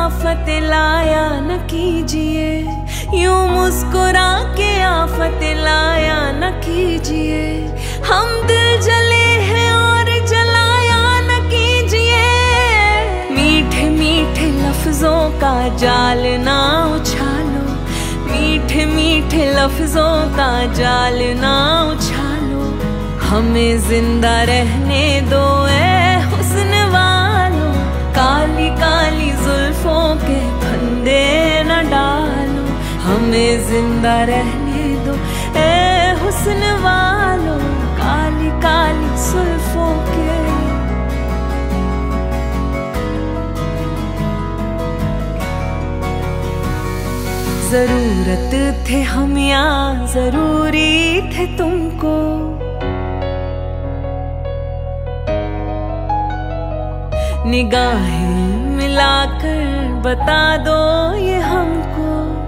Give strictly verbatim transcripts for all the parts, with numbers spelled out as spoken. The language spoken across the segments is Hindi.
आफत लाया न कीजिए, यूं मुस्कुरा के आफत लाया न कीजिए। हम दिल जले हैं और जलाया न कीजिए। मीठे मीठे लफ्जों का जाल ना उछालो, मीठे मीठे लफ्जों का जाल ना उछालो। हमें जिंदा रहने दो ए हुस्न वालों, काली काली जुल्फों के फंदे न डालो। हमें जिंदा रहने दो ए हुस्न वालों, काली काली जुल्फों के। जरूरत थे हम या जरूरी थे तुमको, निगाहें मिलाकर बता दो ये हमको।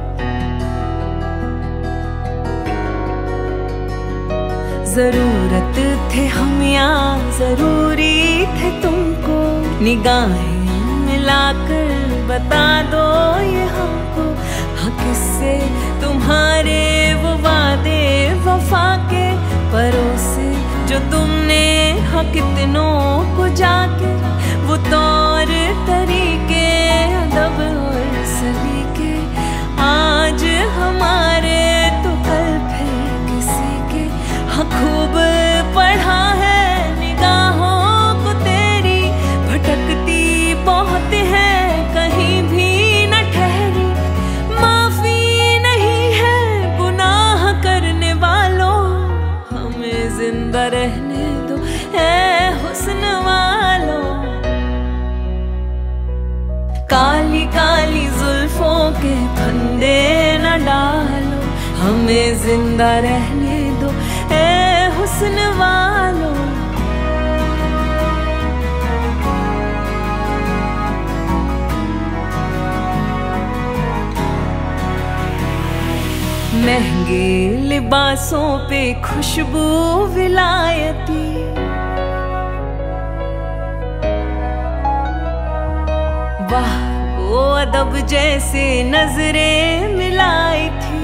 जरूरत थे हम या जरूरी थे तुमको, निगाहें मिलाकर बता दो ये हमको। हाँ किससे तुम्हारे वो वादे वफा के परोसे जो तुमने हाँ कितनों को जाके, वो तौर तरीके अदब और सलीके आज हमारे तो कल फिर किसी के। हाँ खूब पढ़ा है निगाहों को तेरी, भटकती बहुत है कहीं भी न ठहरी। माफी नहीं है गुनाह करने वालों, हमें जिंदा रहने दो ए हुस्न वालों। काली काली जुल्फों के फंदे न डालो, हमें जिंदा रहने दो ए हुस्न वालों। महंगे लिबासों पे खुशबू विलायती, वाह वो अदब जैसे नजरें मिलाई थी।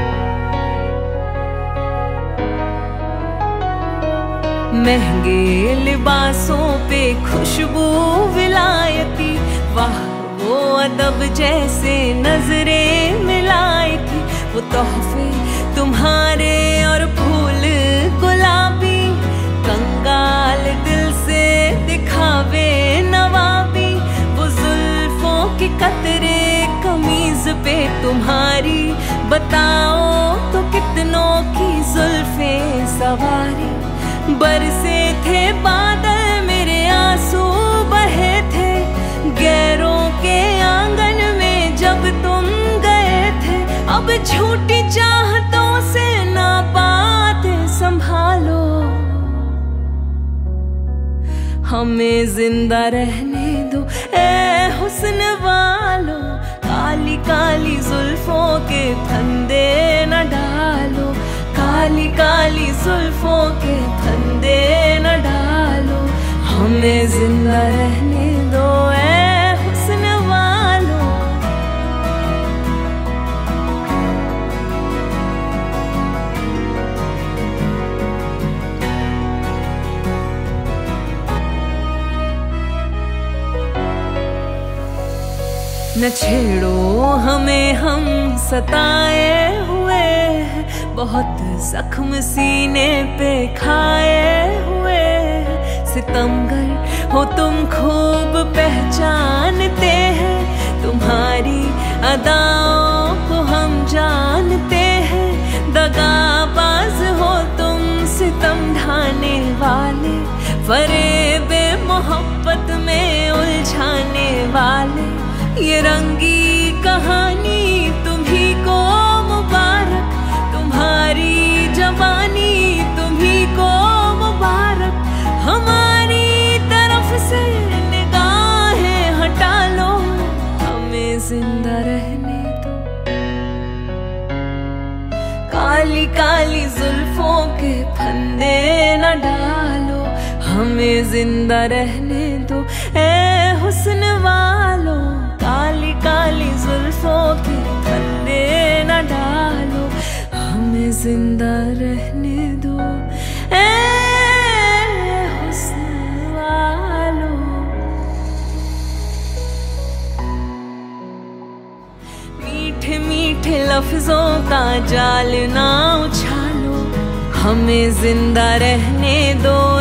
महंगे लिबासों पे खुशबू विलायती, वाह वो अदब जैसे नजरें मिलाई थी। वो तोहफे तुम्हारे और फूल गुलाबी, कंगाल दिल से दिखावे नवाबी। वो जुल्फों के कतरे कमीज पे तुम्हारी, बताओ तो कितनों की जुल्फे सवारी। बरसे थे बादल मेरे आंसू बहे थे, गैरों के आंगन में जब तुम गए थे। अब झूठी चाहतों से ना पाते संभालो, हमें जिंदा रहने दो ए हुस्न वालों। काली काली जुल्फों के फंदे न डालो, काली काली जुल्फों के फंदे न डालो। हमें जिंदा रहने दो ए हुस्न वालों। न छेड़ो हमें हम सताए हुए हैं, बहुत जख्म सीने पे खाए हुए हैं। सितमगर हो तुम खूब पहचानते हैं, तुम्हारी अदाओं को हम जानते हैं। दगाबाज हो तुम सितम ढाने वाले, फरेबे मोहब्बत में उलझाने वाले। ये रंगी कहानी तुम्ही को मुबारक, तुम्हारी जवानी तुम्ही को मुबारक। हमारी तरफ से निगाहें हटा लो, हमें जिंदा रहने दो। काली काली जुल्फों के फंदे न डालो, हमें जिंदा रहने दो ए हुस्न वालों। काली जिंदा रहने दो ए हुस्न वालों। मीठे मीठे लफ्जों का जाल ना उछालो, हमें जिंदा रहने दो